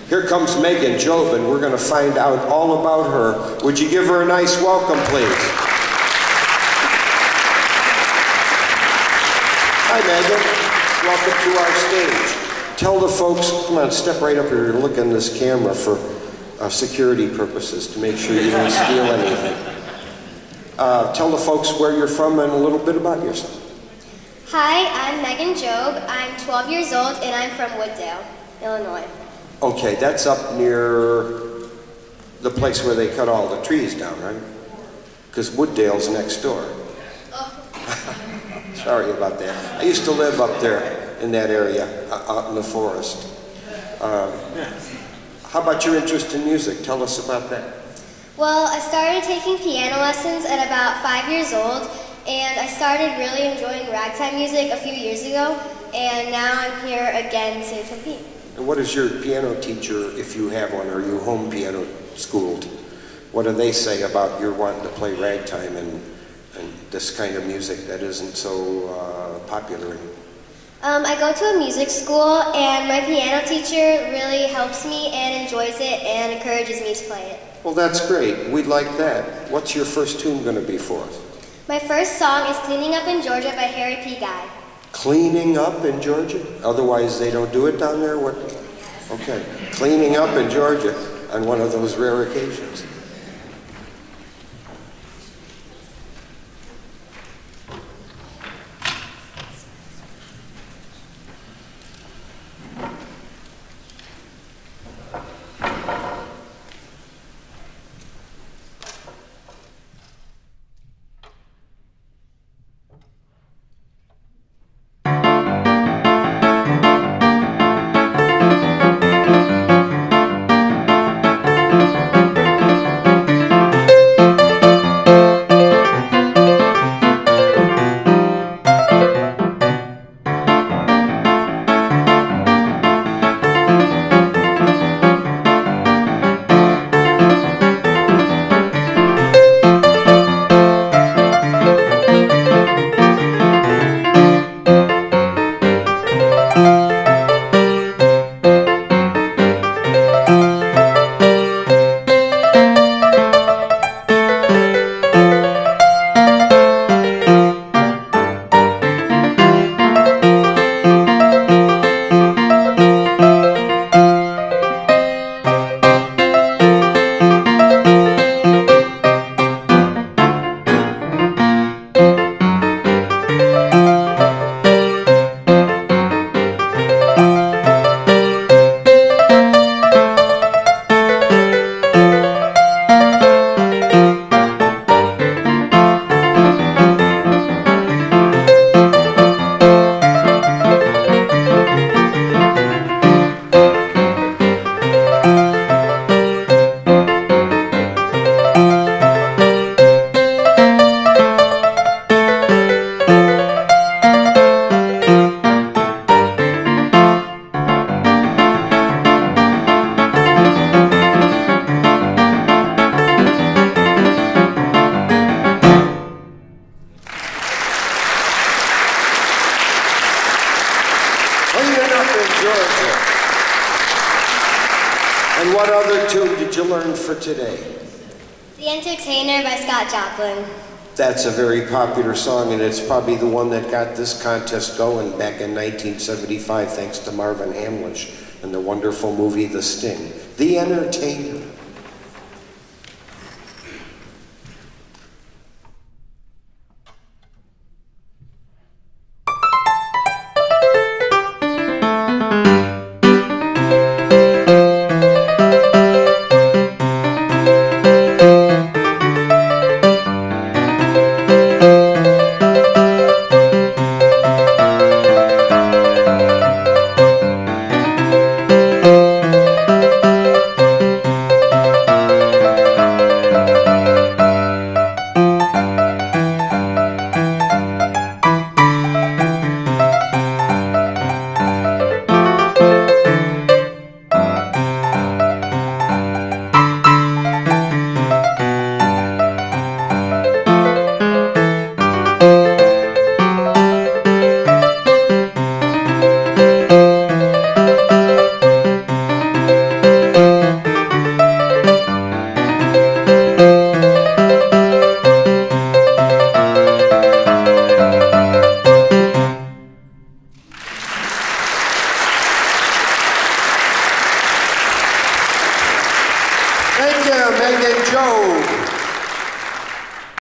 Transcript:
Here comes Jobe, and we're going to find out all about her. Would you give her a nice welcome, please? Hi, Megan. Welcome to our stage. Tell the folks, come on, step right up here and look in this camera for security purposes to make sure you don't steal anything. Tell the folks where you're from and a little bit about yourself. Hi, I'm Jobe. I'm 12 years old and I'm from Wooddale, Illinois. Okay, that's up near the place where they cut all the trees down, right? Because Wooddale's next door. Oh. Sorry about that. I used to live up there in that area, out in the forest. How about your interest in music? Tell us about that. Well, I started taking piano lessons at about 5 years old, and I started really enjoying ragtime music a few years ago, and now I'm here again to compete. And what is your piano teacher, if you have one, or you home piano schooled? What do they say about your wanting to play ragtime and this kind of music that isn't so popular? I go to a music school, and my piano teacher really helps me and enjoys it and encourages me to play it. Well, that's great. We'd like that. What's your first tune going to be for us? My first song is Cleaning Up in Georgia by Harry P. Guy. Cleaning up in Georgia? Otherwise they don't do it down there? What? Okay. Cleaning up in Georgia on one of those rare occasions. And what other tune did you learn for today? The Entertainer by Scott Joplin. That's a very popular song, and it's probably the one that got this contest going back in 1975, thanks to Marvin Hamlish and the wonderful movie The Sting. The Entertainer. Thank you, a man named Jobe.